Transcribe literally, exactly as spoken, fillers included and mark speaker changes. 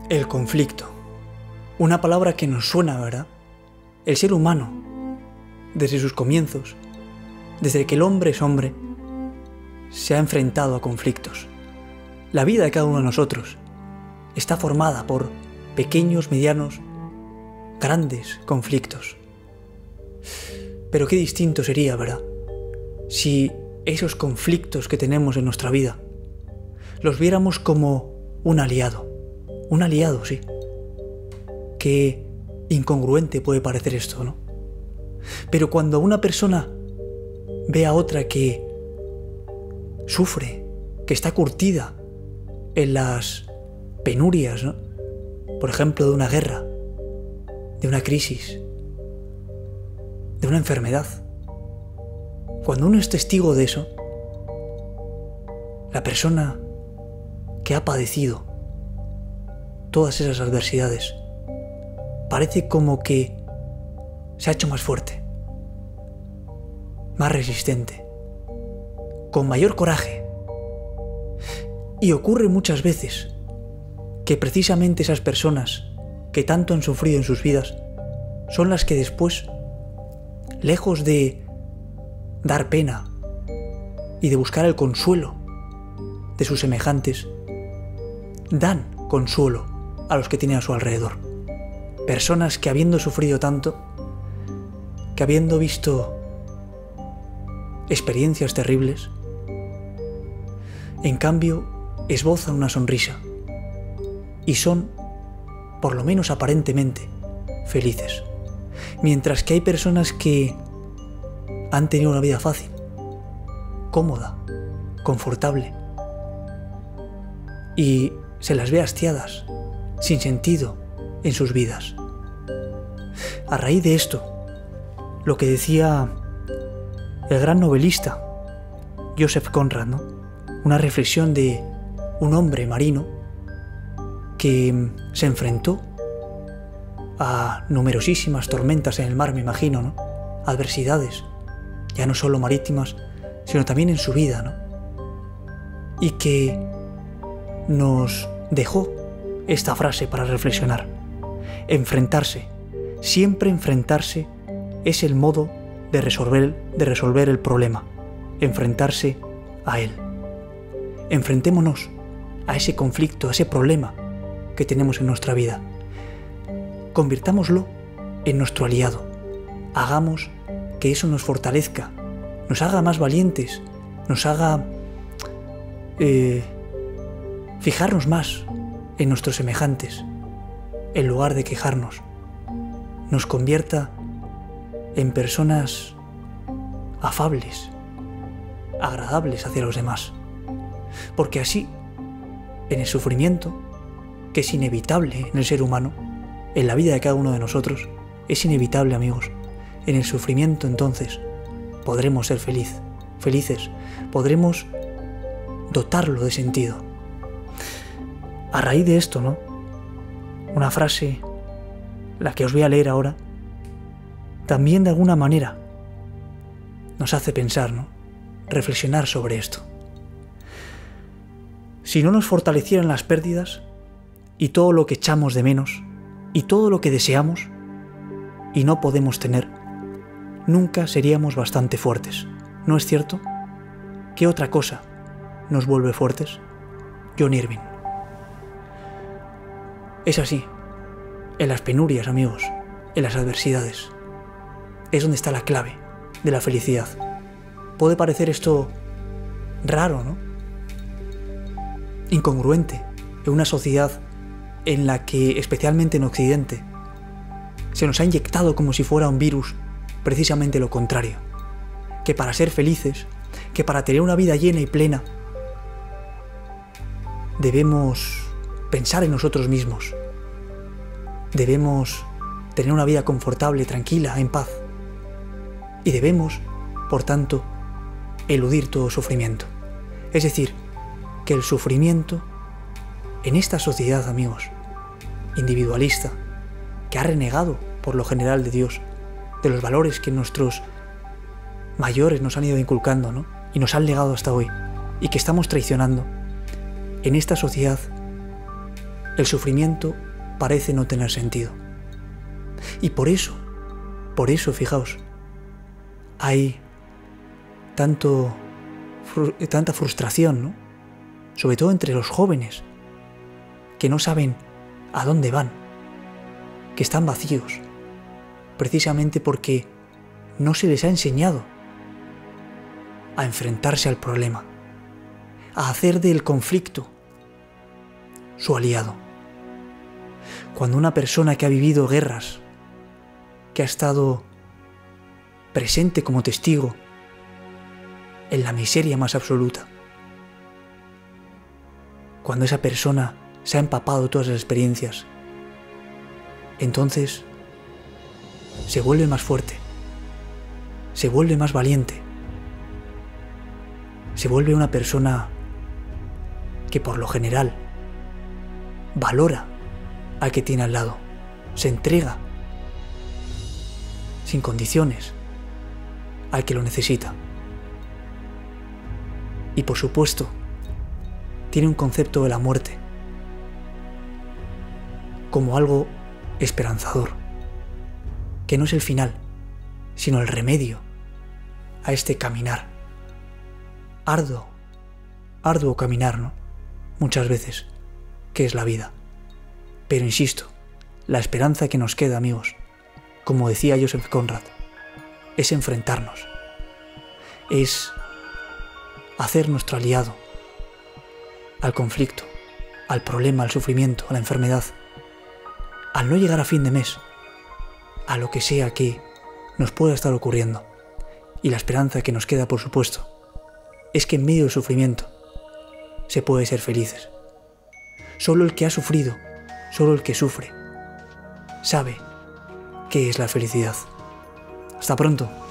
Speaker 1: El conflicto. Una palabra que nos suena, ¿verdad? El ser humano, desde sus comienzos, desde que el hombre es hombre, se ha enfrentado a conflictos. La vida de cada uno de nosotros está formada por pequeños, medianos, grandes conflictos. Pero qué distinto sería, ¿verdad?, si esos conflictos que tenemos en nuestra vida los viéramos como un aliado. Un aliado, sí. Qué incongruente puede parecer esto, ¿no? Pero cuando una persona ve a otra que sufre, que está curtida en las penurias, ¿no?, por ejemplo, de una guerra, de una crisis, de una enfermedad, cuando uno es testigo de eso, la persona que ha padecido todas esas adversidades parece como que se ha hecho más fuerte, más resistente, con mayor coraje. Y ocurre muchas veces que precisamente esas personas que tanto han sufrido en sus vidas son las que después, lejos de dar pena y de buscar el consuelo de sus semejantes, dan consuelo a los que tienen a su alrededor. Personas que, habiendo sufrido tanto, que habiendo visto experiencias terribles, en cambio esbozan una sonrisa y son, por lo menos aparentemente, felices. Mientras que hay personas que han tenido una vida fácil, cómoda, confortable, y se las ve hastiadas, sin sentido en sus vidas. A raíz de esto, lo que decía el gran novelista Joseph Conrad, ¿no?, una reflexión de un hombre marino que se enfrentó a numerosísimas tormentas en el mar, me imagino, ¿no?, adversidades, ya no solo marítimas, sino también en su vida, ¿no?, y que nos dejó esta frase para reflexionar: enfrentarse, siempre enfrentarse es el modo de resolver, de resolver el problema, enfrentarse a él. Enfrentémonos a ese conflicto, a ese problema que tenemos en nuestra vida. Convirtámoslo en nuestro aliado. Hagamos que eso nos fortalezca, nos haga más valientes, nos haga eh, fijarnos más en nuestros semejantes, en lugar de quejarnos, nos convierta en personas afables, agradables hacia los demás. Porque así, en el sufrimiento, que es inevitable en el ser humano, en la vida de cada uno de nosotros, es inevitable, amigos, en el sufrimiento entonces podremos ser feliz, felices, podremos dotarlo de sentido. A raíz de esto, ¿no?, una frase, la que os voy a leer ahora, también de alguna manera nos hace pensar, ¿no?, reflexionar sobre esto. Si no nos fortalecieran las pérdidas y todo lo que echamos de menos y todo lo que deseamos y no podemos tener, nunca seríamos bastante fuertes. ¿No es cierto? ¿Qué otra cosa nos vuelve fuertes? John Irving. Es así, en las penurias, amigos, en las adversidades, es donde está la clave de la felicidad. Puede parecer esto raro, ¿no?, incongruente, en una sociedad en la que, especialmente en Occidente, se nos ha inyectado como si fuera un virus precisamente lo contrario, que para ser felices, que para tener una vida llena y plena, debemos pensar en nosotros mismos, debemos tener una vida confortable, tranquila, en paz, y debemos, por tanto, eludir todo sufrimiento. Es decir, que el sufrimiento en esta sociedad, amigos, individualista, que ha renegado por lo general de Dios, de los valores que nuestros mayores nos han ido inculcando, ¿no?, y nos han legado hasta hoy, y que estamos traicionando, en esta sociedad el sufrimiento parece no tener sentido. Y por eso, por eso, fijaos, hay tanto, tanta frustración, ¿no? Sobre todo entre los jóvenes, que no saben a dónde van, que están vacíos, precisamente porque no se les ha enseñado a enfrentarse al problema, a hacer del conflicto su aliado. Cuando una persona que ha vivido guerras, que ha estado presente como testigo en la miseria más absoluta, cuando esa persona se ha empapado de todas las experiencias, entonces se vuelve más fuerte, se vuelve más valiente, se vuelve una persona que por lo general valora al que tiene al lado, se entrega sin condiciones al que lo necesita. Y por supuesto, tiene un concepto de la muerte como algo esperanzador, que no es el final, sino el remedio a este caminar. Arduo, arduo caminar, ¿no? Muchas veces, que es la vida. Pero insisto, la esperanza que nos queda, amigos, como decía Joseph Conrad, es enfrentarnos, es hacer nuestro aliado al conflicto, al problema, al sufrimiento, a la enfermedad, al no llegar a fin de mes, a lo que sea que nos pueda estar ocurriendo. Y la esperanza que nos queda, por supuesto, es que en medio del sufrimiento se puede ser felices. Solo el que ha sufrido, solo el que sufre, sabe qué es la felicidad. Hasta pronto.